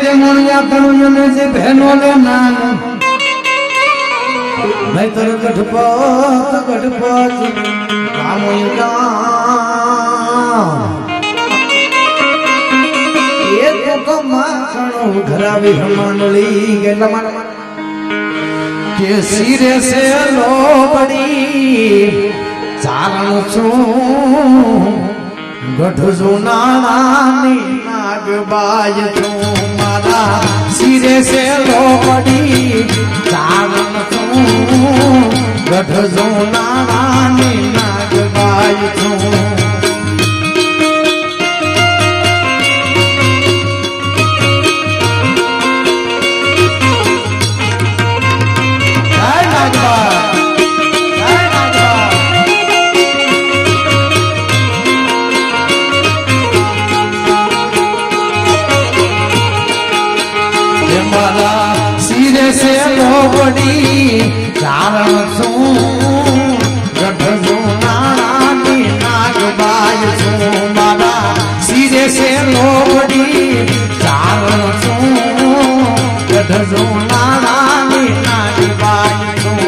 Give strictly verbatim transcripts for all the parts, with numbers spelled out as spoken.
रे मोनिया करू जने से बहनों ले नाम मैं तर गठपत गठपत कामयुगा ये तो कमा कणो घरावी मंडली गेला के सिरे से लो बड़ी चारण छू गठ जो नानी नागबाज छू मारा सिरे से लो बड़ी चारण छू गठ जो नानी नागबाज छू से लोबड़ी चारण छू गठ जो नानी नागबाज छू मारा सिरे से लोबड़ी चारण छू गठ जो नानी नागबाज छू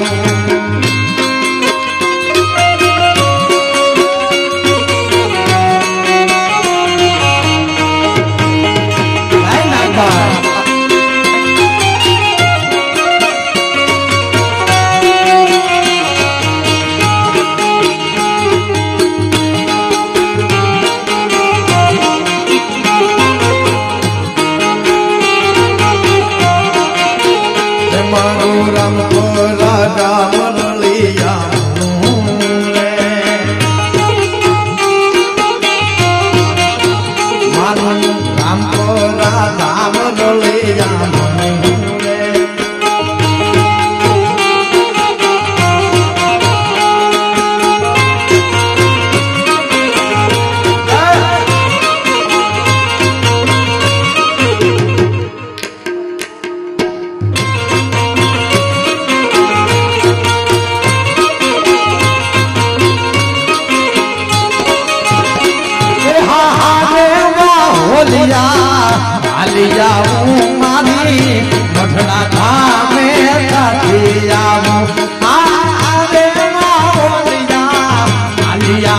मठड़ा धामे खाती आऊं आरे माओलिया आलिया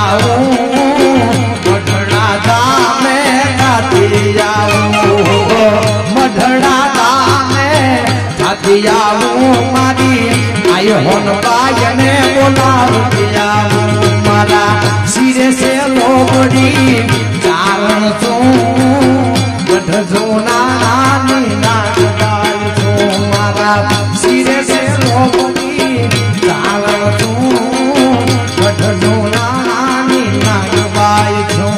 मठड़ा धामे खाती आऊं मठड़ा धामे खाती आऊं मारी आई होन बायने बोलावती आऊं मारा सिरे से लोबड़ी चारण छू गठ जो नानी नागबाज छू मारा सिरे से लोबड़ी चारण छू गठ जो नानी नागबाज छू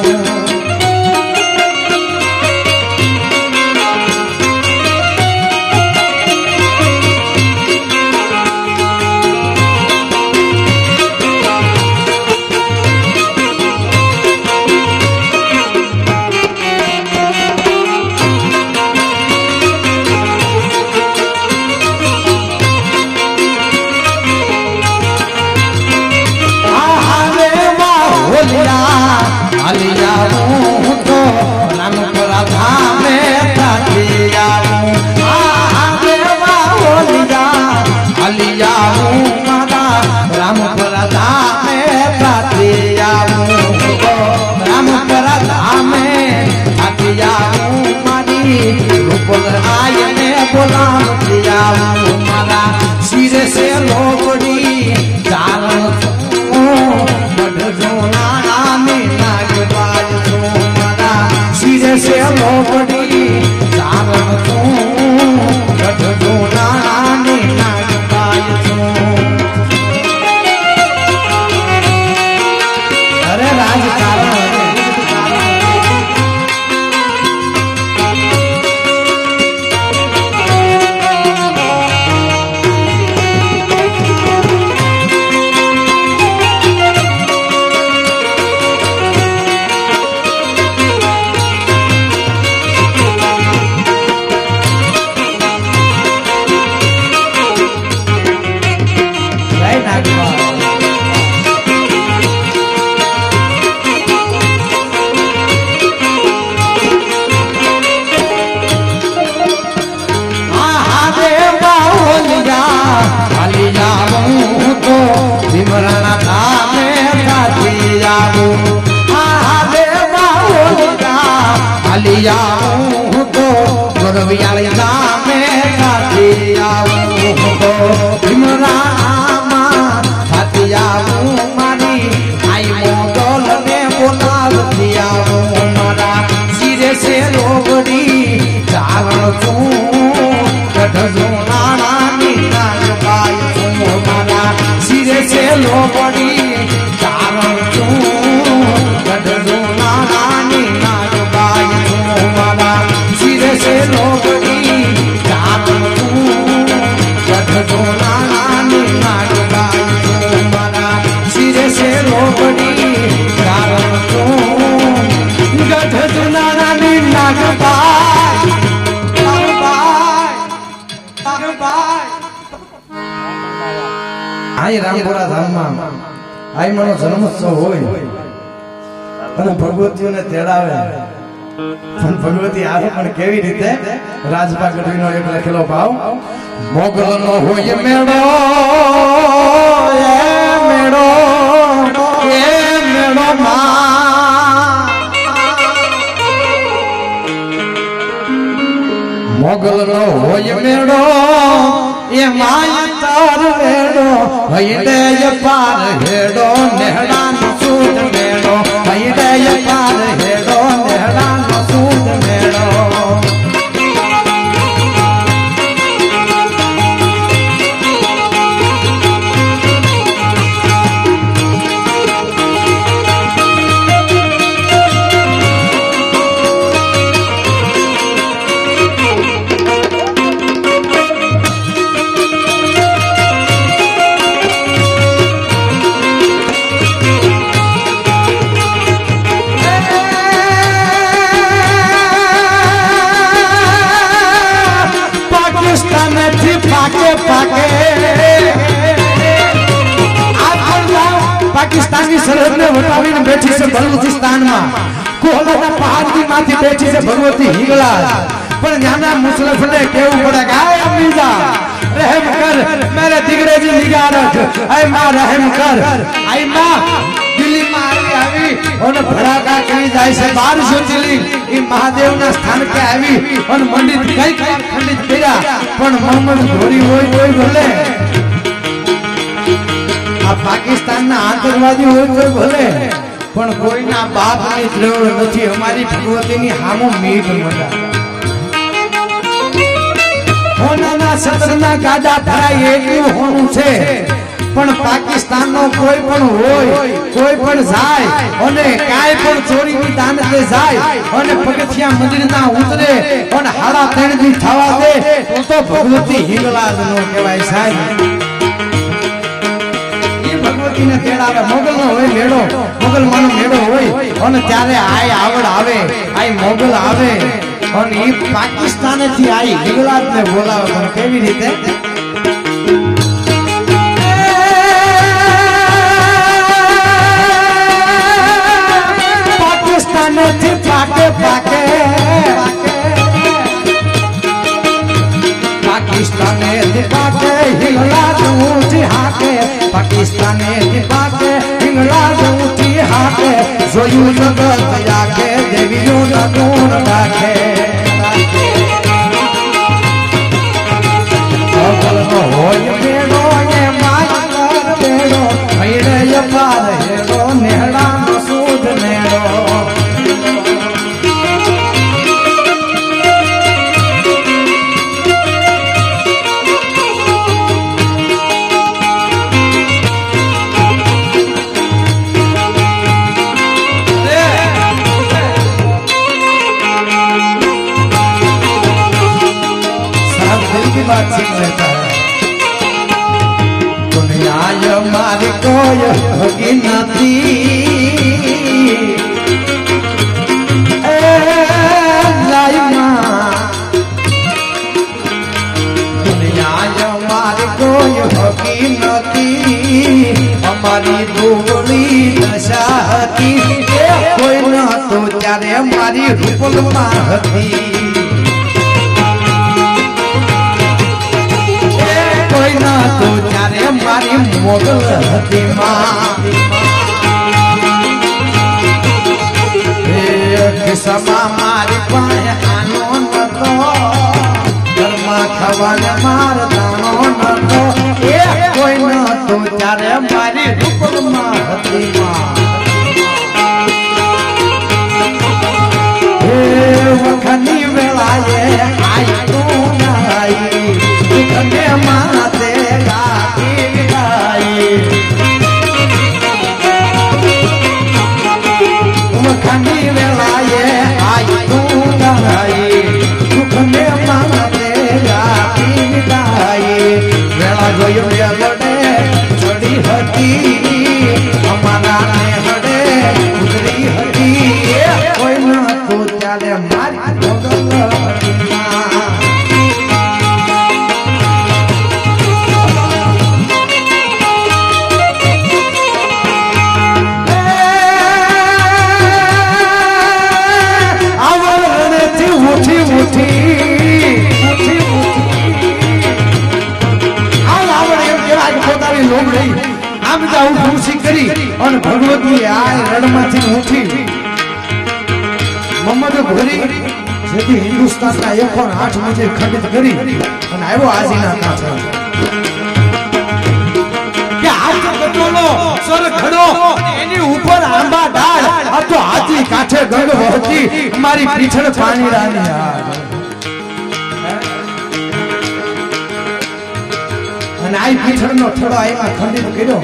आलिया तो रामपुरा धामे खाती आऊं आलिया मारा रामपुरा धामे खाती आऊं रामपुरा धामे खाती आऊं मारी रूपल आयने बोलावती आऊं मारा सिरे से लोबड़ी चारण छू गठ जो नानी नागबाज छू मारा सिरे से लोबड़ी चारण छू गठ जो नानी नागबाज छू अरे राजकारण अलिया तो गुरवियाली नामे काटिया तो भीमरामा काटिया मारी आई मोगल ने बोलावतिया मारा सिरे से लोगड़ी चारण तू कठजू नाना नीना बाई तू मारा सिरे से लोगड़ी चारण तू कठजू नाना नीना बाई तू मारा सिरे से लोगड़ी चारण तू कठजू नाना नीना बाई तू मारा सिरे से लोगड़ी चारण तू कठजू नाना नीना बाई आई रामपुरा धाम में आई मनो जन्मोत्सव होय અને ભગવતીઓને તેડાવે પણ ભગવતી આવે પણ કેવી રીતે રાજપા ગઢવીનો એક લખેલો ભાવ મોગલનો હોય મેળો એ મેળો એ મેળો માં મોગલનો હોય મેળો એ માય તાર વેડો હૈડે પાર હેડો નેહડાનો સૂટ મેળો હૈડે પાર હેડો નેહડાનો સૂટ મેળો पाके पाके पाकिस्तानी सरहद में वटावीने बैठी से बलूचिस्तान में कोहलाना पहाड़ की माथी बैठी से भगवती हिंगला पर जाना मुसलफ ने केवू पड़ा गाय अमीजा रहम कर मेरे दिगरे जी निगाह रख ऐ मां रहम कर ऐ मां दिल्ली में आई आवी और भड़ाका करी जाय से बारिश होती ई महादेव ना स्थान पे आवी और मंडित कई कई खंडित कर्या पण मोहम्मद घोड़ी होय कोई भले आ पाकिस्तान ना आतंकवादी होय कोई भले पण कोई ना बाप ની ત્રેવડ નથી અમારી ભગવતી ની હામો મીઠ મડા હોનાના સતરના ગાડા ભરાય એટલું હોનું છે પણ પાકિસ્તાન નો કોઈ પણ હોય કોઈ પણ જાય અને કાઈ પણ ચોરી ની દાનતે જાય અને પગથિયા મંદિર ના ઉતરે અને હાડા ત્રણ દી થવા દે તો તો ભગવતી હિંગલાજ નો કહેવાય સાહેબ ઈ ભગવતી ને તેડાવે મોગલ નો હોય મેળો મોગલ માનો મેળો હોય અને ત્યારે આય આવડ આવે આય મોગલ આવે અને ઈ પાકિસ્તાન થી આય હિંગલાજ ને બોલાવે પણ કેવી રીતે पाके पाके पाकिस्ताने पाके हिंगला ऊंची हाके पाकिस्ताने पाके हिंगला ऊंची हाके जोयू जगत जाके देवियों ना गुण राखे अगल नो होय मेड़ो ये मार मेड़ो भैरे ये पार हेड़ो नेहड़ा नो सूद नेड़ो बात सुन लेता है दुनिया मारी कोई होगी नदी दुनिया मारी कोई होगी नदी हमारी दुबली नशा की कोई न तो चारे हमारी रूपल माहती कोई ना तो जाने हमारी मोगल हती माँ पैसा मारी पाए आनो न तो घरमा खवाने मार दानो न तो ए कोई न तो चारे मारी रूप मारती मां ए वखनी वेलाए आई तू न आई दुखने माते गाती गाई वखनी वेलाए आई तू न आई दुखने माते गाती गाई वेला जोयो जगड़े छोड़ी हती हमारा ने हड़े उतरी हती कोई न तो चाले मारी भोगल उठी उठी उठी आव आवड़ एम केवा के પોતાની લોમડી આમ જાઉં ખુશી કરી અને ભગવતી આ રણમાંથી ઉઠી મોહમ્મદ ઘોરી જેથી હિન્દુસ્તાનના એકસો આઠ મંદિર ખંડિત કરી અને આવ્યો આજીના કાંઠે કે હાથ બતોલો સર ખડો એની ઉપર આંબા ડાળ આ તો હાથી કાંઠે ગંગ વહતી મારી પીછળ પાણી રાની યાર અને આ પીછળનો થડો આમાં ખંડિત કર્યો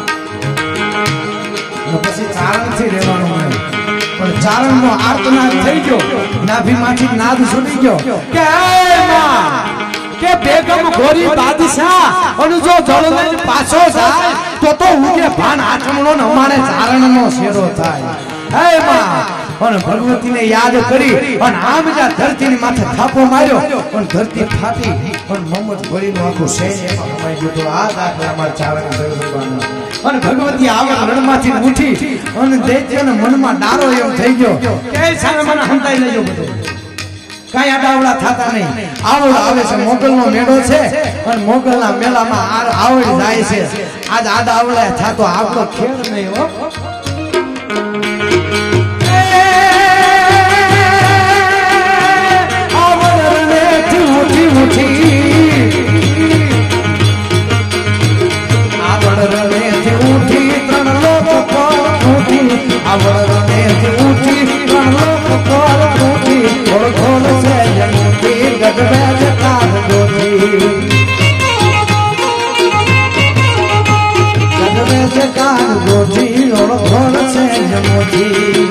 પછી ચારણથી રહેવાનું નહીં પણ ચારણનો આર્તનાદ થઈ ગયો નાભીમાંથી નાદ છૂટી ગયો કે હે માં કે બેગમ ઘોરી બાદશાહ અને જો જળને પાછો જાય તો તો હું કે ભાન આચમણો ને અમારે ચારણનો શેરો થાય હે માં અને ભગવતીને યાદ કરી અને આમ જા ધરતીની માથે થાપો માર્યો અને ધરતી ફાટી અને મોહમ્મદ ઘોરીનું આખું સૈન્ય એમાં કમાઈ ગયું તો આ દાખલા અમાર ચારણ ભગવાન અને ભગવતી આવા રણમાંથી ઉઠી અને દૈત્યના મનમાં ડારો એમ થઈ ગયો કે સામે મને હંતાઈ લેજો બધું કાઈ આડાવડા થાતા નહીં આવડ આવે છે મોગલનો મેળો છે અને મોગલના મેળામાં આવડ જાય છે આજ આડાવડા થાતો આપણો ખેડ નહીં હો ઉઠી ઉઠી આવડ રણેથી ઉઠી ત્રણ લોક પર ઉઠી આવડ રણેથી ઉઠી ત્રણ લોક પર ઉઠી ઘોડ ઘોડ છે જમુઠી ગજબે જતાર ગોઠી ગજબે જતાર ગોઠી ઘોડ ઘોડ છે જમુઠી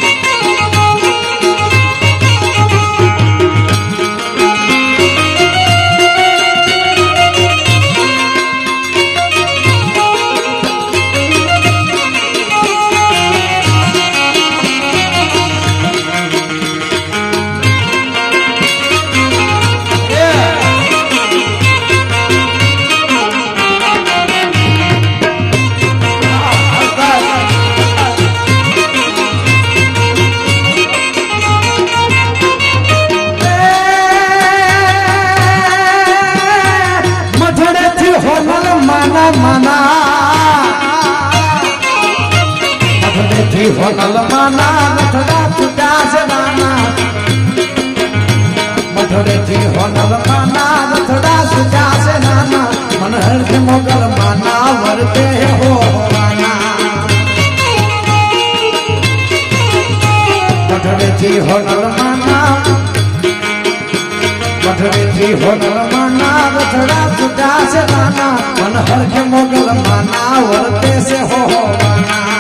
होनल माना नथड़ा छुटा से नाना मठड़े थी होनल माना नथड़ा छुटा से नाना मन हर के मोगल माना वरते हो माना मठड़े थी होनल माना मठड़े थी होनल माना नथड़ा छुटा से नाना मन हर के मोगल माना वरते से हो माना